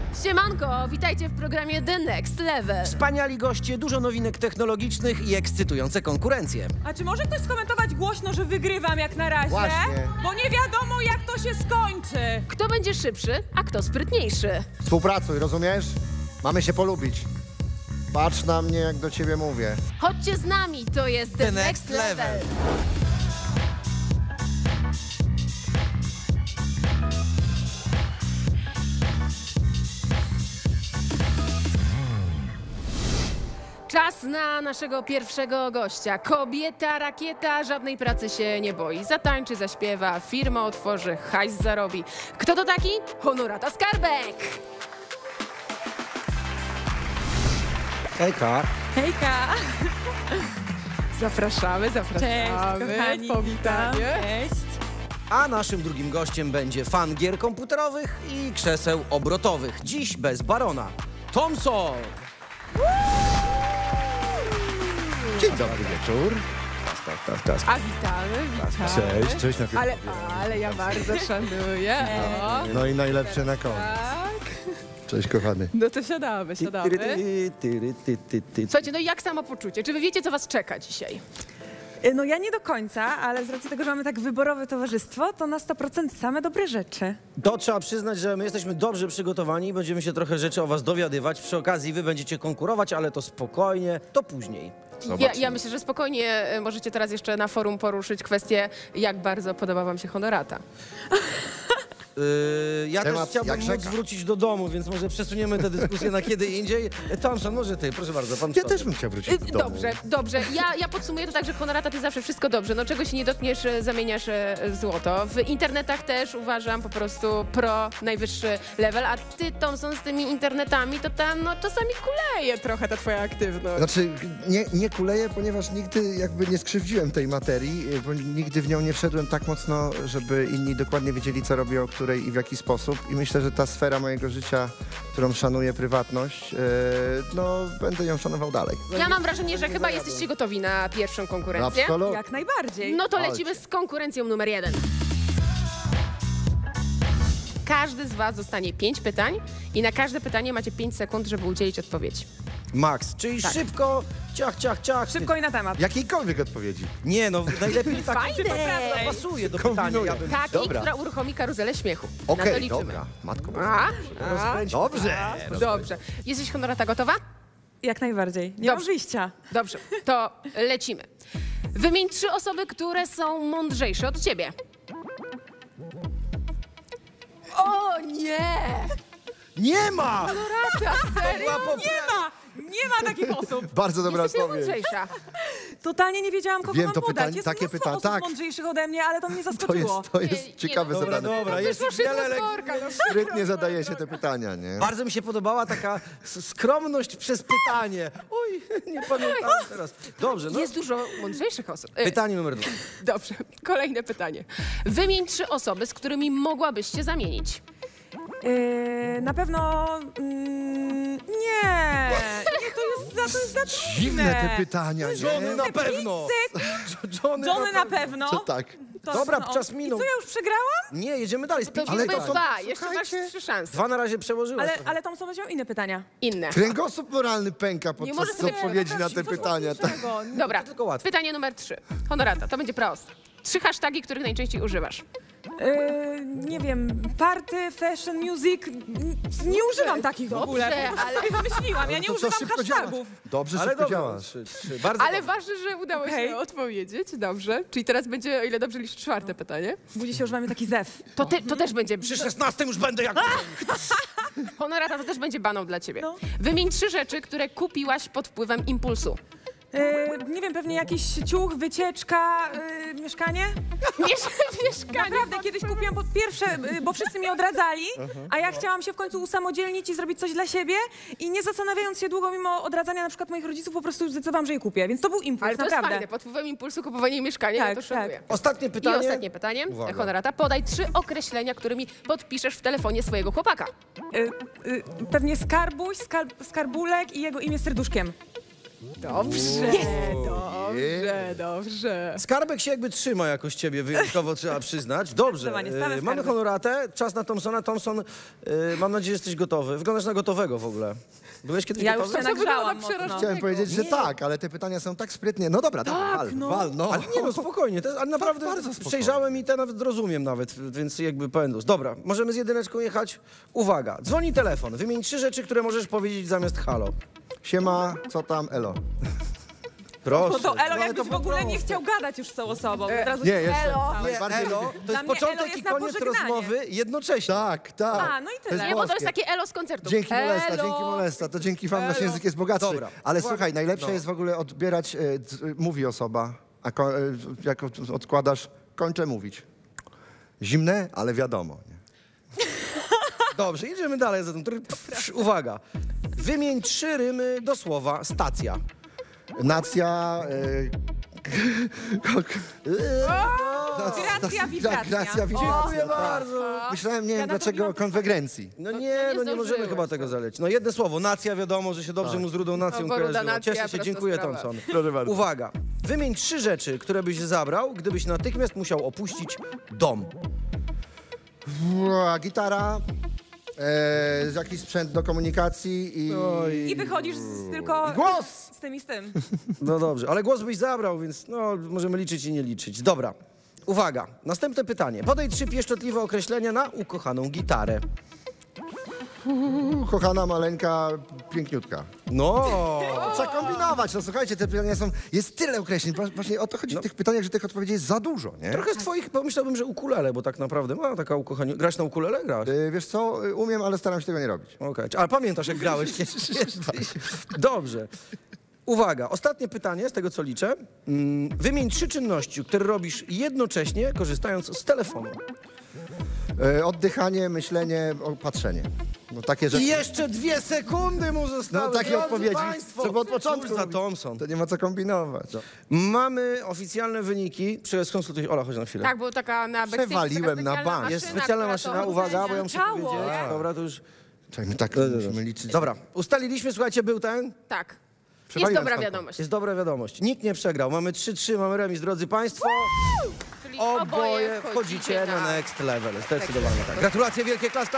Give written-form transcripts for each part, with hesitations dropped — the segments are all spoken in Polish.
Siemanko, witajcie w programie The Next Level. Wspaniali goście, dużo nowinek technologicznych i ekscytujące konkurencje. A czy może ktoś skomentować głośno, że wygrywam jak na razie? Właśnie. Bo nie wiadomo, jak to się skończy. Kto będzie szybszy, a kto sprytniejszy? Współpracuj, rozumiesz? Mamy się polubić. Patrz na mnie, jak do ciebie mówię. Chodźcie z nami, to jest The Next Level. Czas na naszego pierwszego gościa. Kobieta, rakieta, żadnej pracy się nie boi. Zatańczy, zaśpiewa, firmę otworzy, hajs zarobi. Kto to taki? Honorata Skarbek! Hejka. Hejka. Zapraszamy. Cześć, kochani. Powitanie. Cześć. A naszym drugim gościem będzie fan gier komputerowych i krzeseł obrotowych. Dziś bez barona. Thomson! Dzień dobry wieczór. A witamy. Cześć, cześć na pierwszy. Ale ja bardzo szanuję. O, No i najlepsze na koniec. tak. Cześć kochany. No to siadamy. Słuchajcie, no i jak samopoczucie? Czy wy wiecie, co was czeka dzisiaj? No ja nie do końca, ale z racji tego, że mamy tak wyborowe towarzystwo, to na 100% same dobre rzeczy. To trzeba przyznać, że my jesteśmy dobrze przygotowani i będziemy się trochę rzeczy o was dowiadywać. Przy okazji wy będziecie konkurować, ale to spokojnie, to później. Ja myślę, że spokojnie możecie teraz jeszcze na forum poruszyć kwestię, jak bardzo podoba wam się Honorata. Ja Temat też chciałbym jak móc rzeka. wrócić do domu, więc może przesuniemy tę dyskusję na kiedy indziej. Thomson, może ty, proszę bardzo. Pan Ja też bym chciał wrócić do domu. Dobrze. Ja podsumuję to tak, że Honorata, ty zawsze wszystko dobrze. No czego się nie dotkniesz, zamieniasz w złoto. W internetach też uważam po prostu pro najwyższy level, a ty, Thomson, z tymi internetami, to tam no czasami kuleje trochę ta twoja aktywność. Znaczy, nie kuleję, ponieważ nigdy jakby nie skrzywdziłem tej materii, bo nigdy w nią nie wszedłem tak mocno, żeby inni dokładnie wiedzieli, co robię, o której i w jaki sposób. I myślę, że ta sfera mojego życia, którą szanuję, prywatność, no będę ją szanował dalej. Ja mam wrażenie, że chyba jesteście gotowi na pierwszą konkurencję. Absolutnie. Jak najbardziej. No to lecimy z konkurencją numer 1. Każdy z was dostanie 5 pytań i na każde pytanie macie 5 sekund, żeby udzielić odpowiedzi. Max, czyli Tak. szybko, ciach. Szybko i na temat. Jakiejkolwiek odpowiedzi. Nie, no najlepiej tak, Fajne. która pasuje do pytania. Kombinuję. Ja bym... Takiej, Dobra. która uruchomi karuzelę śmiechu. Na to Okej, liczymy. dobra. Matko. Dobrze. Dobrze. Jesteś, Honorata, gotowa? Jak najbardziej. Nie mam Dobrze. wyjścia. Dobrze, to lecimy. Wymień 3 osoby, które są mądrzejsze od ciebie. O nie! Nie ma! Honorata, serio? Nie ma takich osób. Bardzo dobra Jesteś odpowiedź. mądrzejsza. Totalnie nie wiedziałam, kogo Wiem, mam to podać. pytanie- Jest takie mnóstwo pytanie, osób tak. mądrzejszych ode mnie, ale to mnie To zaskoczyło. jest Nie, ciekawe no, zadanie. Dobra, jest ich wiele Sprytnie zadaje się te pytania, nie? Bardzo mi się podobała taka skromność przez pytanie. Oj, nie pamiętam teraz. Dobrze, no. Jest dużo mądrzejszych osób. Pytanie numer 2. Dobrze, kolejne pytanie. Wymień 3 osoby, z którymi mogłabyś się zamienić. Na pewno... nie, to jest za trudne. Dziwne te pytania, Johnny nie? na pewno. Johnny na pewno. To tak. To Dobra, no. czas minął. I co, ja już przegrałam? Nie, jedziemy dalej. Z To 5 Ale ale to są- 2, jeszcze masz słuchajcie. 3 szanse. 2 na razie przełożyłaś. Ale Tom są inne pytania. Inne. Kręgosłup moralny pęka może podczas sobie odpowiedzi na te pytania. Tak. Dobra, tylko łatwe. pytanie numer 3. Honorata, to będzie proste. 3 hasztagi, których najczęściej używasz. Nie wiem, party, fashion, music. Nie używam takich w ogóle. Dobrze, Po prostu ale- sobie wymyśliłam. Ja nie To co, używam szybko działasz. hashtagów. Dobrze, Ale szybko dobra, działasz. 3. Bardzo Ale dobrze. ważne, że udało się Okej. odpowiedzieć. Dobrze. Czyli teraz będzie, o ile dobrze liczę, 4 pytanie. Budzi się, używamy taki zew. To też będzie... Przy 16 już będę jak... Honorata, to też będzie baną dla ciebie. No. Wymień 3 rzeczy, które kupiłaś pod wpływem impulsu. Nie wiem, pewnie jakiś ciuch, wycieczka, mieszkanie? Mieszkanie. Naprawdę, kiedyś kupiłam po pierwsze, bo wszyscy mi odradzali, a ja chciałam się w końcu usamodzielnić i zrobić coś dla siebie i nie zastanawiając się długo, mimo odradzania na przykład moich rodziców, po prostu zdecydowałam, że je kupię. Więc to był impuls, Ale to jest naprawdę. fajne. Pod wpływem impulsu kupowanie mieszkania, Tak, ja to szanuję. Ostatnie I pytanie. ostatnie pytanie. Uwaga. Honorata, podaj 3 określenia, którymi podpiszesz w telefonie swojego chłopaka. Pewnie skarbuś, skarbulek i jego imię serduszkiem. Dobrze. Dobrze. Dobrze. Skarbek się jakby trzyma jakoś ciebie, wyjątkowo trzeba przyznać. Dobrze, Zdecydowanie, same mamy skarby. honoratę, czas na Thompsona. Thompson, mam nadzieję, że jesteś gotowy. Wyglądasz na gotowego w ogóle. Byłeś kiedyś Ja już gotowy? się nagrzałam wygląda mocno. przerażająco. Chciałem powiedzieć, że Nie. tak, ale te pytania są tak sprytnie. No dobra, wal, no. Ale nie no, spokojnie, to jest, ale naprawdę bardzo spokojnie. przejrzałem i te nawet rozumiem nawet, więc jakby pendus. Dobra, możemy z jedyneczką jechać. Uwaga, dzwoni telefon. Wymień 3 rzeczy, które możesz powiedzieć zamiast halo. Siema, co tam, elo? Proszę. No to Elo ale jakbyś to w ogóle nie proste. chciał gadać już z tą osobą. Od razu Nie, się jeszcze. Elo. Nie, Najbardziej elo, lubię. to Dla jest mnie początek elo i jest na koniec pożegnanie. rozmowy jednocześnie. Tak, tak. A, no i tyle. To jest Nie, bo to jest boskie. takie elo z koncertu. Dzięki molesta, Elo. dzięki molesta. To dzięki wam nasz język jest bogatszy. Dobra. Ale Uwaga. słuchaj, najlepsze No. jest w ogóle odbierać, mówi osoba, a jak odkładasz, kończę mówić. Zimne, ale wiadomo. Nie? Dobrze, idziemy dalej. Zatem. Uwaga. Wymień 3 rymy do słowa stacja. Nacja... Gracja, wibracja. Gracja, O, wibracja, tak. bardzo. Myślałem, nie Ja wiem na to dlaczego, miałam o konwegencji. No nie, nie no nie możemy zdążyłeś, chyba tego zalecić. No jedno słowo, nacja, wiadomo, że się dobrze mu z rudą nacją No, bo ruda kojarzyło. nacja, Cieszę się, prosta dziękuję sprawa. Thompson. Proszę bardzo. Uwaga, wymień 3 rzeczy, które byś zabrał, gdybyś natychmiast musiał opuścić dom. Gitara, jakiś sprzęt do komunikacji i... I wychodzisz tylko Głos! z tym i z tym. No dobrze, ale głos byś zabrał, więc no możemy liczyć i nie liczyć. Dobra, uwaga, następne pytanie. Podaj 3 pieszczotliwe określenia na ukochaną gitarę. Kochana, maleńka, piękniutka. No, Trzeba kombinować, no słuchajcie, te pytania są... Jest tyle określeń, właśnie o to chodzi w tych pytaniach, że tych odpowiedzi jest za dużo, nie? trochę z twoich pomyślałbym, że ukulele, bo tak naprawdę ma taka ukochanie. Grasz na ukulele? Grasz? Wiesz co, umiem, ale staram się tego nie robić. Okej, ale pamiętasz jak grałeś kiedyś? Dobrze. Uwaga, ostatnie pytanie z tego co liczę. Wymień 3 czynności, które robisz jednocześnie, korzystając z telefonu. Oddychanie, myślenie, patrzenie. No takie rzeczy. I jeszcze 2 sekundy mu zostały. No takie Drodzy odpowiedzi. państwo, Trzeba od początku cóż za mówić. Thompson. To nie ma co kombinować. Mamy oficjalne wyniki. Skonsultuj. Ola, chodź na chwilę. Tak, bo taka na backstage Przewaliłem taka na specjalna bank. Jest maszyna, specjalna która maszyna, to uwaga, bo ja muszę Ciało. powiedzieć. Dobra, to już... Czekaj, my tak musimy liczyć. Dobra, ustaliliśmy, słuchajcie, był ten. Tak. Jest Przewaliłem dobra stamtąd. wiadomość. Jest dobra wiadomość. Nikt nie przegrał. Mamy 3-3, mamy remis, drodzy państwo. Czyli Oboje wchodzicie na next level. Zdecydowanie tak. Gratulacje wielkie. Klas.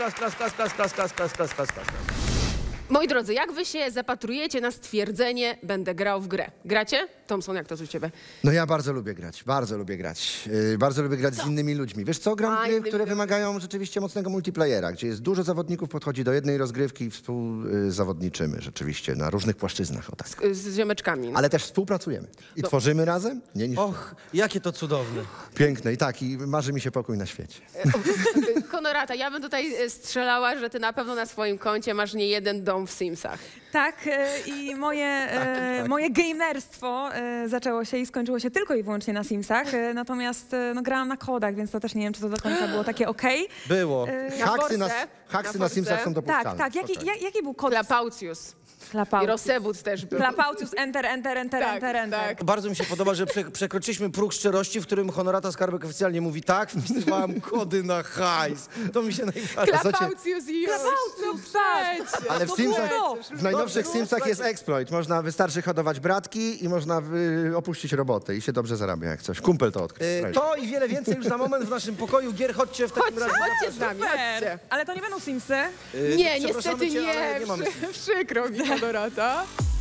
Moi drodzy, jak wy się zapatrujecie na stwierdzenie będę grał w grę? Gracie? Thompson, jak to u ciebie? No ja bardzo lubię grać, bardzo lubię grać. Bardzo lubię grać z innymi ludźmi. Wiesz co, gram w gry, innymi które ludźmi. wymagają rzeczywiście mocnego multiplayera, gdzie jest dużo zawodników, podchodzi do jednej rozgrywki i współzawodniczymy rzeczywiście na różnych płaszczyznach. O tak. Z ziomeczkami. Ale też współpracujemy. I tworzymy razem? Nie niż Och, jakie to cudowne. piękne. I tak, i marzy mi się pokój na świecie. Honorata, ja bym tutaj strzelała, że ty na pewno na swoim koncie masz nie jeden dom w Simsach. Tak, i moje gamerstwo zaczęło się i skończyło się tylko i wyłącznie na Simsach. Natomiast no, grałam na kodach, więc to też nie wiem, czy to do końca było takie okej. Było. Haksy Force, haksy na na Simsach są Force. dopuszczalne. Tak, tak. Jaki był kod? Klapaucius. I Klapaucius. Rosebud też był. Klapaucius, enter. Tak. Bardzo mi się podoba, że przekroczyliśmy próg szczerości, w którym Honorata Skarbek oficjalnie mówi tak, wpisywałam kody na hajs. To mi się najbardziej... Klapaucius i Klapaucius, tak. Ale w To Simsach, było w najnowszych Simsach jest exploit. Wystarczy hodować bratki i można opuścić robotę i się dobrze zarabia jak coś. Kumpel to odkrył. To i wiele więcej już za moment w naszym pokoju gier. Chodźcie w takim razie. Chodźcie z nami, chodźcie. Super. Ale to nie będą Simsy. Nie, Przepraszamy niestety cię, ale nie. nie mamy. Przykro mi, Honorata.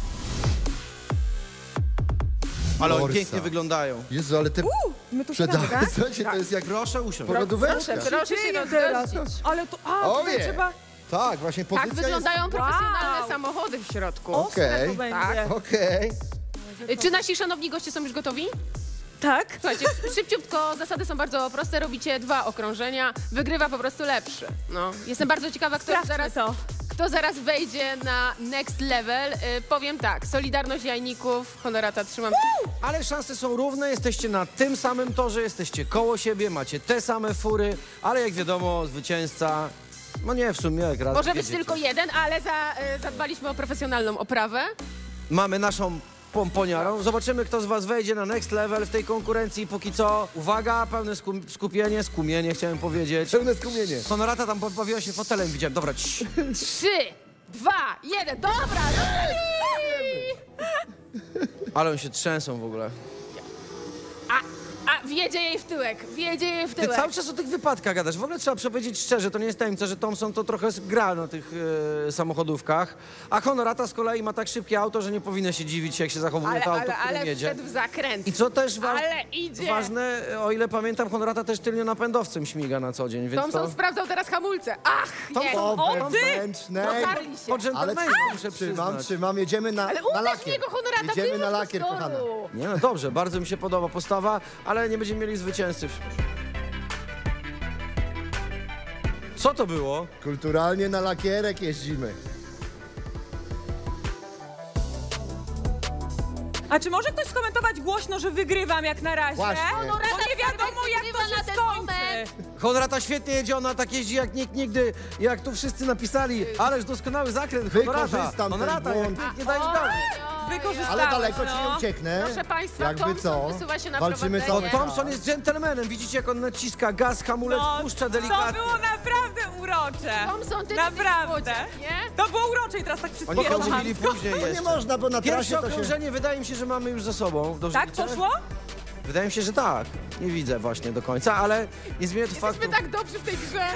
Ale oni Morsa. pięknie wyglądają. Jezu, ale te My tu siadamy, przedały, tak? słuchajcie, to jest jak Proszę usiąść. porodóweczka. Proszę się Dzieje teraz. rozgościć. Ale to... A, O tutaj nie. trzeba... Tak, właśnie pozycja Tak wyglądają profesjonalne Wow. samochody w środku. Ostre Okej. to będzie. Tak. Okej. Czy nasi szanowni goście są już gotowi? Tak? Słuchajcie, szybciutko, zasady są bardzo proste, robicie 2 okrążenia, wygrywa po prostu lepszy. No, jestem bardzo ciekawa, Sprawdźmy to. kto zaraz wejdzie na next level. Powiem tak, Solidarność Jajników, Honorata trzymam. Ale szanse są równe, jesteście na tym samym torze, jesteście koło siebie, macie te same fury, ale jak wiadomo, zwycięzca... No nie, w sumie jak raz Może być wiedziecie. tylko jeden, ale zadbaliśmy o profesjonalną oprawę. Mamy naszą pomponiarą. Zobaczymy, kto z was wejdzie na next level w tej konkurencji. Póki co, uwaga, pełne skupienie chciałem powiedzieć. Pełne skumienie. Honorata tam bawiła się fotelem, widziałem. Dobra, 3, 2, 1, dobra! Ale oni się trzęsą w ogóle. A wjedzie jej w tyłek, wjedzie jej w Ty tyłek. cały czas o tych wypadkach gadasz. W ogóle trzeba powiedzieć szczerze, to nie jest tajemnica, że Thompson to trochę gra na tych samochodówkach, a Honorata z kolei ma tak szybkie auto, że nie powinno się dziwić, jak się zachowuje to auto, którym ale jedzie. wszedł w zakręt. I co też Ale idzie. ważne, o ile pamiętam, Honorata też tylnionapędowcem śmiga na co dzień, więc Thompson to... sprawdzał teraz hamulce. Ach, nie. O, wewnętrznej. Dotarli się. Po dżentelmeńsku muszę przyznać. Trzymam, jedziemy na Ale na uderz lakier. niego, Honorata, Jedziemy wyłóż na do lakier, storu. kochana. Nie no dobrze, bardzo mi się podoba postawa, ale nie będziemy mieli zwycięzcy. Co to było? Kulturalnie na lakierek jeździmy. A czy może ktoś skomentować głośno, że wygrywam jak na razie? Właśnie. Bo nie wiadomo, jak to wygrywa na się ten skończy. moment. Honorata świetnie jedzie, ona tak jeździ jak nikt nigdy, jak tu wszyscy napisali, ależ doskonały zakręt, Honorata, Wykorzystam ten Honorata, jak błąd. nikt nie dajesz dalej. Wykorzystałeś, Ale daleko ci no. nie ucieknę. Proszę państwa, Jakby Thompson co? wysuwa się na Walczymy prowadzenie. cały Thompson jest dżentelmenem, widzicie jak on naciska gaz, hamulec, puszcza To delikatnie. było naprawdę urocze. Thompson, ty Naprawdę. nie? To było urocze i teraz tak wszystko Oni to romantycznie. mówili później No nie jeszcze. można, bo na trasie Pierwsze to się... okrążenie wydaje mi się, że mamy już za sobą. Dobrze Tak liczę? poszło? Wydaje mi się, że tak. Nie widzę właśnie do końca, ale nie zmienia to faktu. Jesteśmy tak dobrzy w tej grze.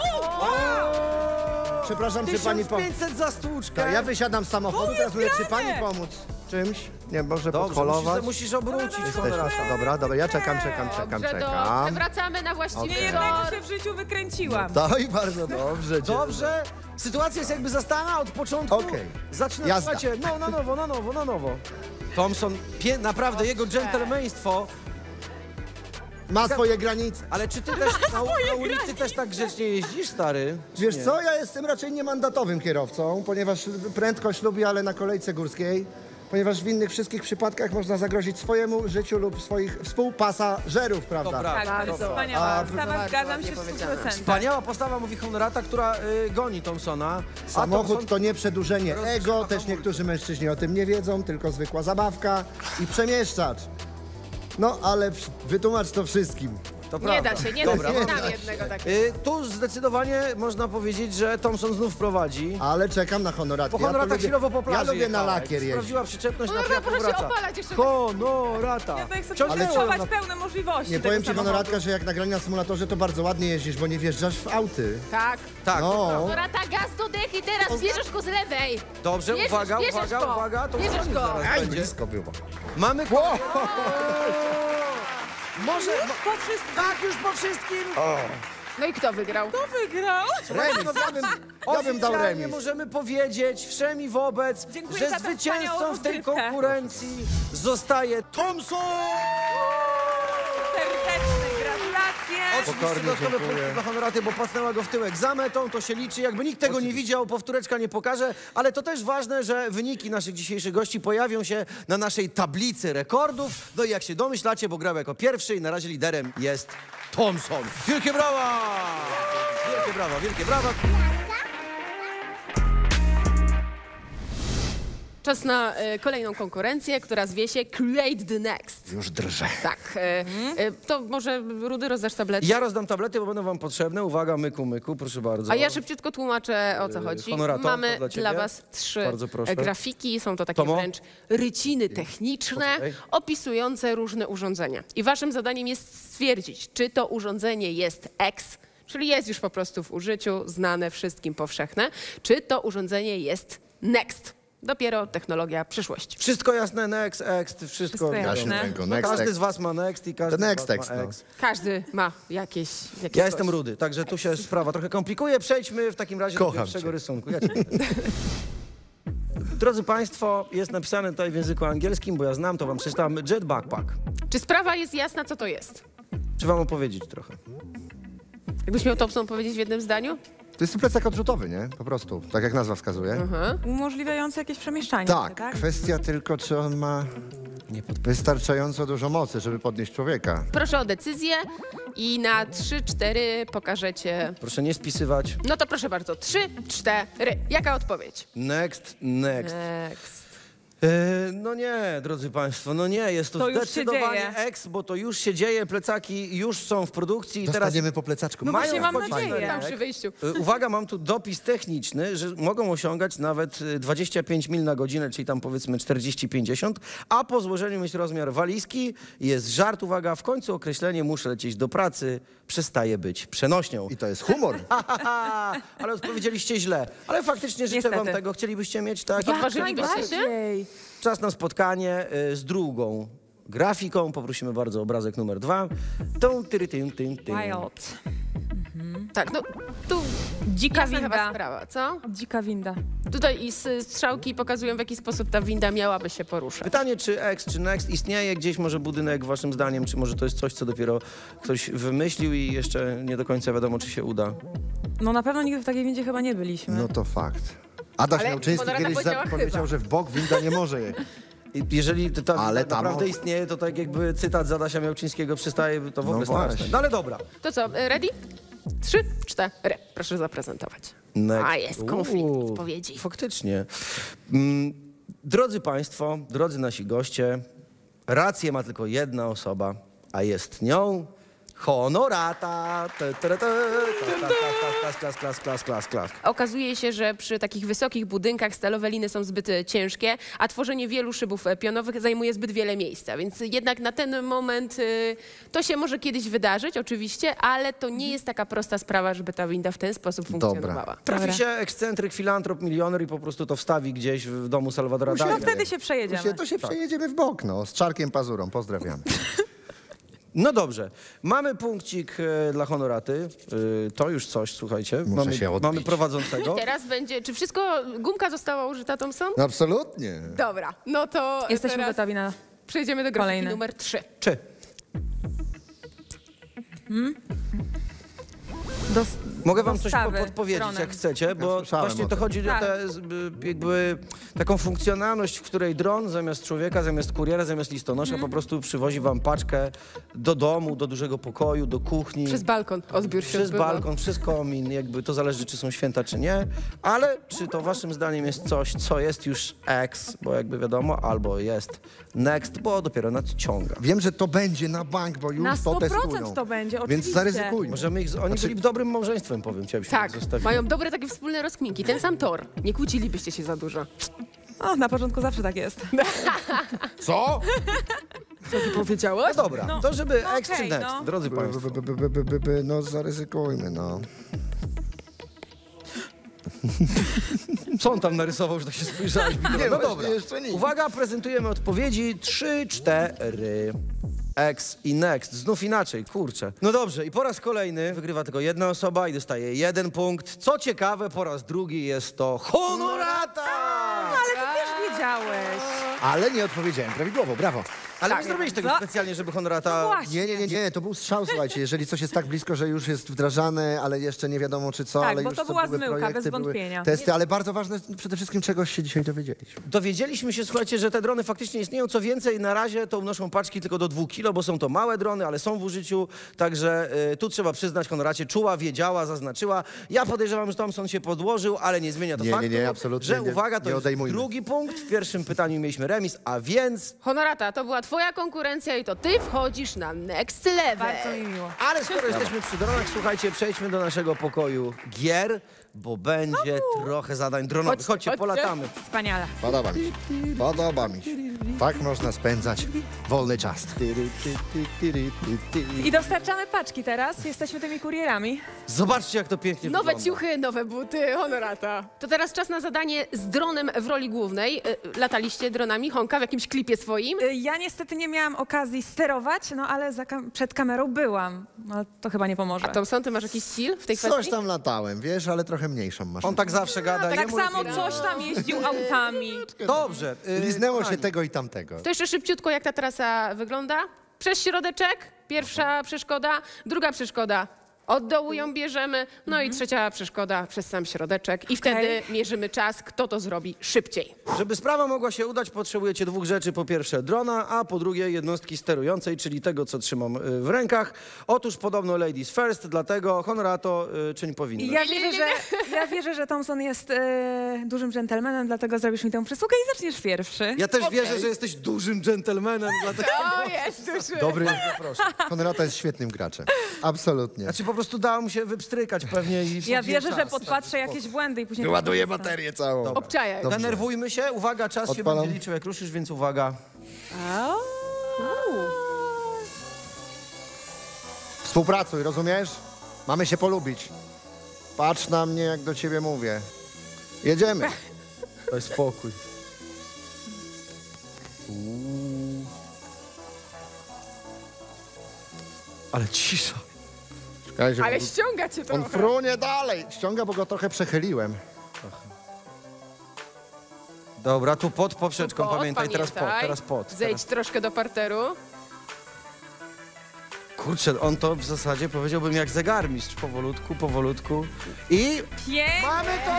Przepraszam, czy pani... 1500 za stłuczkę. Ja wysiadam z samochodu, teraz mówię, czy pani grane. pomóc czymś? Nie, może Dobrze, podholować? musisz obrócić. Jesteśmy. Honorata. Dobra, ja czekam. Dobrze, czekam. wracamy na właściwy Nie Okej. jednego tor. się w życiu wykręciłam. To i bardzo dobrze. Dobrze. Sytuacja jest jakby zastana od początku. Okej. Zaczyna, Jazda. słuchajcie, na nowo. Thompson, naprawdę jego dżentelmeństwo. Ma swoje granice. Ale czy ty też na ulicy też tak grzecznie jeździsz, stary? Czy Wiesz nie? co, ja jestem raczej niemandatowym kierowcą, ponieważ prędkość lubię, ale na kolejce górskiej. Ponieważ w innych wszystkich przypadkach można zagrozić swojemu życiu lub swoich współpasażerów, prawda? Dobra. Tak, bardzo dobra. wspaniała proszę postawa, bardzo, zgadzam ładnie się w powiedziane. 100%. Wspaniała postawa, mówi Honorata, która goni Thompsona. A Samochód Thompson to nie przedłużenie rozgrzewa ego, hamulce. też niektórzy mężczyźni o tym nie wiedzą, tylko zwykła zabawka i przemieszczacz. No, ale wytłumacz to wszystkim. To Nie prawda. da się, nie Dobra, da się. mamy. Znam jednego takiego. Tu zdecydowanie można powiedzieć, że Thompson znów prowadzi. Ale czekam na honoratkę. Bo Honorata lubię- chwilowo po plaży Ja lubię na jechała. lakier jeździć. Sprawdziła przyczepność, na Honorata, chwilę proszę się powraca. opalać jeszcze. Honorata. Ja tak chcę Ciągnęło przetestować na- pełne możliwości Nie tego powiem ci, samochodu. honoratka, że jak nagranie na symulatorze, to bardzo ładnie jeździsz, bo nie wjeżdżasz w auty. Tak. Tak, No. Honorata, gaz do dech i teraz bierzesz go z lewej. dobrze, Bierzesz uwaga, go. to Bierzesz koniec go. zaraz Aj, będzie. blisko było. Mamy... Może... Po wszystkim. Tak, już po wszystkim. No i kto wygrał? Kto wygrał? Remis, ja bym dał Oficjalnie remis. możemy powiedzieć wszem i wobec, Dziękuję że za tę zwycięzcą wspaniałą w tej rozgrywkę. konkurencji zostaje Thompson! Serdeczne gratulacje. Oczywiście Pokornie dodatkowe dziękuję. punkty dla Honoraty, bo pasnęła go w tyłek za metą, to się liczy. Jakby nikt tego nie widział, powtóreczka nie pokaże, ale to też ważne, że wyniki naszych dzisiejszych gości pojawią się na naszej tablicy rekordów. No i jak się domyślacie, bo grał jako pierwszy i na razie liderem jest Thompson. Wielkie brawa! Wielkie brawa, wielkie brawa. Czas na kolejną konkurencję, która zwie się Create the Next. Już drżę. Tak. To może Rudy rozdasz tablety? Ja rozdam tablety, bo będą wam potrzebne. Uwaga, myku, proszę bardzo. A ja szybciutko tłumaczę, o co chodzi. Honorato, Mamy to dla ciebie. dla was 3 Bardzo proszę. grafiki. Są to takie Tomo? wręcz ryciny techniczne, Poczekaj. opisujące różne urządzenia. I waszym zadaniem jest stwierdzić, czy to urządzenie jest X, czyli jest już po prostu w użyciu, znane wszystkim, powszechne, czy to urządzenie jest Next. Dopiero technologia przyszłości. Wszystko jasne, next, wszystko. Wszystko jasne. Jaśnie ręką, No, next, każdy next. z was ma next i każdy To next z was text, ma no. ex. Każdy ma jakieś Ja jestem Rudy, także tu się sprawa trochę komplikuje. Przejdźmy w takim razie do Kocham pierwszego cię. rysunku. Ja cię Drodzy Państwo, jest napisane tutaj w języku angielskim, bo ja znam, to wam przeczytam. Jet Backpack. Czy sprawa jest jasna, co to jest? Czy wam opowiedzieć trochę? Jakbyś miał Thompson powiedzieć w jednym zdaniu? To jest plecak odrzutowy, nie? Po prostu, tak jak nazwa wskazuje. Umożliwiające jakieś przemieszczanie. Tak, kwestia tylko, czy on ma wystarczająco dużo mocy, żeby podnieść człowieka. Proszę o decyzję i na 3-4 pokażecie. Proszę nie spisywać. No to proszę bardzo, 3-4. Jaka odpowiedź? Next. Next. No nie, drodzy państwo, no nie, jest to To już się zdecydowanie dzieje. X, bo to już się dzieje, plecaki już są w produkcji i teraz Dostaniemy po plecaczku. No właśnie, mam wchodzić nadzieję. na Tam rynek. przy wyjściu. Uwaga, mam tu dopis techniczny, że mogą osiągać nawet 25 mil na godzinę, czyli tam powiedzmy 40-50, a po złożeniu mieć rozmiar walizki, jest żart, uwaga, w końcu określenie muszę lecieć do pracy przestaje być przenośnią. I to jest humor. Ale odpowiedzieliście źle. Ale faktycznie życzę wam Niestety. tego. Chcielibyście mieć tak? Odważylibyście się? Najbardziej. Czas na spotkanie z drugą grafiką. Poprosimy bardzo obrazek numer 2. Tą, tyry, tym. Wild. Tak, no tu Dzika jasna chyba winda. sprawa, co? Dzika winda. Tutaj i strzałki pokazują, w jaki sposób ta winda miałaby się poruszać. Pytanie, czy X, czy Next istnieje gdzieś może budynek waszym zdaniem, czy może to jest coś, co dopiero ktoś wymyślił i jeszcze nie do końca wiadomo, czy się uda. No na pewno nigdy w takiej windzie chyba nie byliśmy. No to fakt. Adaś Ale Miałczyński Honorata kiedyś powiedziała powiedział, chyba. że w bok winda nie może jechać. I jeżeli to Ale tam naprawdę o- istnieje, to tak jakby cytat z Adasia Miałczyńskiego przestaje, to w ogóle straszne. właśnie. No ale dobra. To co, ready? 3, 4. Proszę zaprezentować. Next. A, jest konflikt Uuu, odpowiedzi. Faktycznie. Drodzy państwo, drodzy nasi goście, rację ma tylko jedna osoba, a jest nią Honorata. Klas. Okazuje się, że przy takich wysokich budynkach stalowe liny są zbyt ciężkie, a tworzenie wielu szybów pionowych zajmuje zbyt wiele miejsca. Więc jednak na ten moment to się może kiedyś wydarzyć, oczywiście, ale to nie jest taka prosta sprawa, żeby ta winda w ten sposób funkcjonowała. Trafi Dobra. się ekscentryk, filantrop, milioner i po prostu to wstawi gdzieś w domu Salwadora No Dali. wtedy się przejedziemy. To się przejedziemy w bok, no. Z Czarkiem Pazurą. Pozdrawiamy. No dobrze, mamy punkcik dla Honoraty. To już coś, słuchajcie. Muszę się odbić. Mamy prowadzącego. Teraz będzie, czy wszystko, gumka została użyta, Thompson? No absolutnie. Dobra, no to Jesteśmy teraz gotowi na... przejdziemy do grafiki Kolejny. numer 3. Czy? Mogę wam coś dostawy podpowiedzieć, dronem. jak chcecie, bo słyszałem właśnie o to tym. chodzi o Tak. jakby taką funkcjonalność, w której dron zamiast człowieka, zamiast kuriera, zamiast listonosza po prostu przywozi wam paczkę do domu, do dużego pokoju, do kuchni. Przez balkon odbiór się Przez odbywa. balkon, przez komin, jakby to zależy, czy są święta, czy nie. Ale czy to waszym zdaniem jest coś, co jest już X, bo jakby wiadomo, albo jest Next, bo dopiero nadciąga. Wiem, że to będzie na bank, bo już Na to 100% testują. to będzie, Więc oczywiście. zaryzykujmy. Możemy oni byli dobrym małżeństwem, powiem ci, abyśmy Tak, ich zostawili. mają dobre takie wspólne rozkminki. Ten sam tor. Nie kłócilibyście się za dużo. O, na początku zawsze tak jest. Co? Co ty powiedziałaś? No dobra, to żeby no X czy okej, Next, no. drodzy państwo. No zaryzykujmy, no. Co on tam narysował, że tak się spojrzałeś? Nie, No dobra. jeszcze nic. Uwaga, prezentujemy odpowiedzi 3, 4. X i Next. Znów inaczej, kurczę. No dobrze, i po raz kolejny wygrywa tylko jedna osoba i dostaje 1 punkt. Co ciekawe, po raz drugi jest to Honorata! Ale ty też wiedziałeś. Ale nie odpowiedziałem prawidłowo, brawo. Ale Tak, nie zrobiłeś tego co? specjalnie, żeby Honorata... No właśnie. Nie, to był strzał, słuchajcie. Jeżeli coś jest tak blisko, że już jest wdrażane, ale jeszcze nie wiadomo czy co, Tak, ale bo już to co była były zmyłka, projekty, bez wątpienia. były testy, ale bardzo ważne, przede wszystkim czegoś się dzisiaj dowiedzieliśmy. Dowiedzieliśmy się, słuchajcie, że te drony faktycznie istnieją. Co więcej, na razie to unoszą paczki tylko do 2 kilo, bo są to małe drony, ale są w użyciu. Także tu trzeba przyznać, Honoracie czuła, wiedziała, zaznaczyła. Ja podejrzewam, że Thompson się podłożył, ale nie zmienia to Nie, faktu, nie, absolutnie że nie. uwaga, to Nie jest odejmujmy. drugi punkt. W pierwszym pytaniu mieliśmy remis, a więc... Honorata, to była twoja konkurencja i to ty wchodzisz na next level. Bardzo mi miło. Ale skoro jesteśmy przy dronach, słuchajcie, przejdźmy do naszego pokoju gier, bo będzie trochę zadań dronowych. Chodźcie, Chodźcie. polatamy. Wspaniale. Podoba mi się. Podoba mi się. Tak można spędzać wolny czas. I dostarczamy paczki teraz. Jesteśmy tymi kurierami. Zobaczcie, jak to pięknie Nowe wygląda. ciuchy, nowe buty, Honorata. To teraz czas na zadanie z dronem w roli głównej. Lataliście dronami, Honka, w jakimś klipie swoim. Ja niestety nie miałam okazji sterować, no ale przed kamerą byłam. No, to chyba nie pomoże. A Thompson, ty masz jakiś skill w tej Coś kwestii? tam latałem, wiesz, ale trochę mniejszą maszynę. On tak zawsze gada. Tak jemu samo lepiej- coś tam jeździł autami. Dobrze. Liznęło się kochani, tego i tamtego. To jeszcze szybciutko, jak ta trasa wygląda. Przez środeczek, pierwsza przeszkoda, druga przeszkoda. Od dołu ją bierzemy, no i trzecia przeszkoda przez sam środeczek i wtedy mierzymy czas, kto to zrobi szybciej. Żeby sprawa mogła się udać, potrzebujecie dwóch rzeczy. Po pierwsze drona, a po drugie jednostki sterującej, czyli tego, co trzymam w rękach. Otóż podobno ladies first, dlatego Honorato, czyń powinność. Ja wierzę, że Thompson jest dużym dżentelmenem, dlatego zrobisz mi tę przysługę i zaczniesz pierwszy. Ja też wierzę, że jesteś dużym dżentelmenem, dlatego... O, jest duży. Dobry, proszę. Honorata jest świetnym graczem. Absolutnie. Znaczy po prostu dała mu się wypstrykać pewnie i... Ja wierzę, że czas. podpatrzę jakieś błędy i później... Wyładuję baterię całą. Obczajaj. Dobrze. Denerwujmy się, uwaga, czas się Odpalam. będzie liczył jak ruszysz, więc uwaga. Współpracuj, rozumiesz? Mamy się polubić. Patrz na mnie, jak do ciebie mówię. Jedziemy. Daj spokój. Ale cisza. Czekajcie, Ale bo ściąga cię on trochę. frunie dalej. Ściąga, bo go trochę przechyliłem. Dobra, tu pod poprzeczką, Pod, pamiętaj, teraz pod. Zejdź troszkę do parteru. Kurczę, on to w zasadzie powiedziałbym jak zegarmistrz, powolutku, powolutku. I Pięknie! mamy to!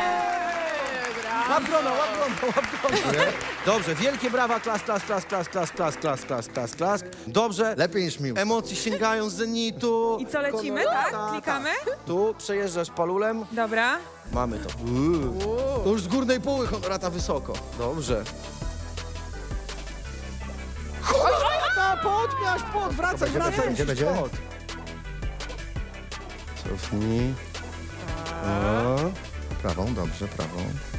Łap drona, łap drona, łap drona. Dobrze, wielkie brawa, klas. Dobrze. Lepiej niż mił. Emocje sięgają z zenitu. I co, lecimy, tak? Klikamy? Tu przejeżdżasz palulem. Dobra. Mamy to. To już z górnej póły Honorata wysoko. Dobrze. Honorata, podmiasz, wracaj, Będzie? musisz pod. Cofnij. O, Prawą, dobrze, prawą.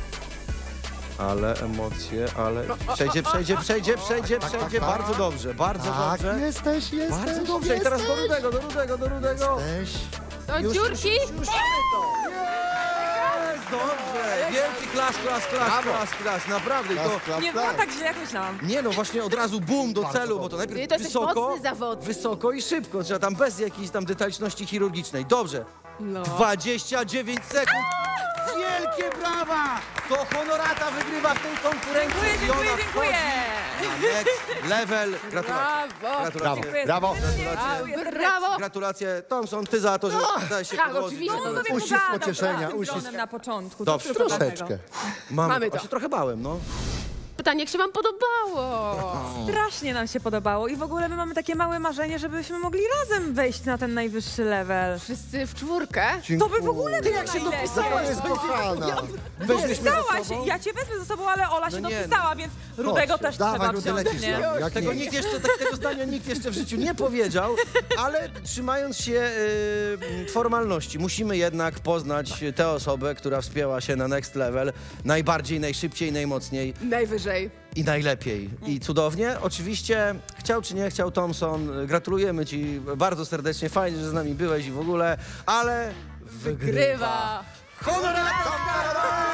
ale emocje, ale... Przejdzie. Bardzo dobrze, bardzo Tak, dobrze. jesteś. Bardzo dobrze. I teraz do rudego. Jesteś. Do Już dziurki. mamy to. Jest, dobrze. Wielki klas. Naprawdę. I to... Nie było tak źle, jak myślałam. Nie no, właśnie od razu bum do Bardzo celu, bo to dobrze. najpierw To jesteś wysoko, mocny zawodnik. wysoko i szybko. Trzeba tam bez jakiejś tam detaliczności chirurgicznej. Dobrze. No. 29 sekund. Wielkie brawa! To Honorata wygrywa w tej konkurencji. I ona Dziękuję. wchodzi na next level. Gratulacje. Brawo. Brawo, Dziękuję brawo. serdecznie. Brawo. Gratulacje, Thompson, ty za to, że dałeś się tak, podłożyć. oczywiście. No, to sobie Uścisk pogadał pocieszenia, z tym uścisk. dronem na początku. Dobrze, to tylko Troszeczkę. dlatego. Mamy to. to. Ja się trochę bałem, no. Pytanie, jak się wam podobało? Strasznie nam się podobało i w ogóle my mamy takie małe marzenie, żebyśmy mogli razem wejść na ten najwyższy level. Wszyscy w czwórkę? To by w ogóle było jak się najlepiej. dopisałaś, Jest kochana. Weźmiesz mnie ze Dopisałaś, sobą? ja cię wezmę ze sobą, ale Ola się No nie, dopisała, więc Rudego też dawaj, trzeba Rudy, wziąć, lecisz nie? z nami. Jak Tego nie? tego zdania nikt jeszcze w życiu nie powiedział, ale trzymając się formalności, musimy jednak poznać tę osobę, która wspięła się na next level najbardziej, najszybciej, najmocniej Najwyżej. i najlepiej. I cudownie. Oczywiście, chciał czy nie chciał Thompson, gratulujemy ci bardzo serdecznie, fajnie, że z nami byłeś i w ogóle, ale Grywa. Honorata!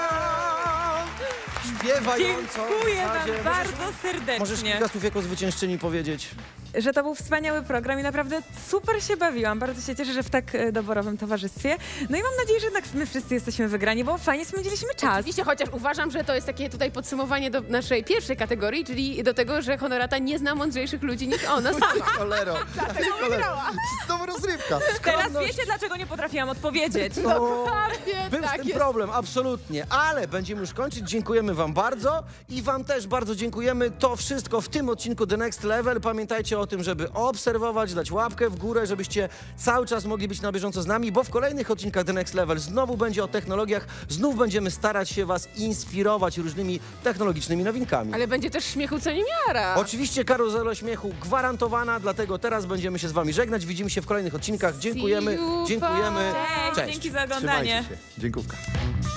Śpiewająco. Dziękuję w zasadzie. wam bardzo Możesz serdecznie, kilka słów jako zwyciężczyni powiedzieć? że to był wspaniały program i naprawdę super się bawiłam. Bardzo się cieszę, że w tak doborowym towarzystwie. No i mam nadzieję, że jednak my wszyscy jesteśmy wygrani, bo fajnie spędziliśmy czas. Oczywiście, chociaż uważam, że to jest takie tutaj podsumowanie do naszej pierwszej kategorii, czyli do tego, że Honorata nie zna mądrzejszych ludzi niż ona sama. Cholero. Wygrała. Znowu rozrywka. Teraz wiecie, dlaczego nie potrafiłam odpowiedzieć. Dokładnie, Był z tak tym jest. problem, absolutnie, ale będziemy już kończyć. Dziękujemy wam bardzo i wam też bardzo dziękujemy. To wszystko w tym odcinku The Next Level. Pamiętajcie o tym, żeby obserwować, dać łapkę w górę, żebyście cały czas mogli być na bieżąco z nami, bo w kolejnych odcinkach The Next Level znowu będzie o technologiach, znów będziemy starać się was inspirować różnymi technologicznymi nowinkami. Ale będzie też śmiechu co niemiara. Oczywiście karuzela śmiechu gwarantowana, dlatego teraz będziemy się z wami żegnać. Widzimy się w kolejnych odcinkach. Dziękujemy, See you, dziękujemy. Cześć, dzięki za oglądanie. Trzymajcie się. Dziękówka.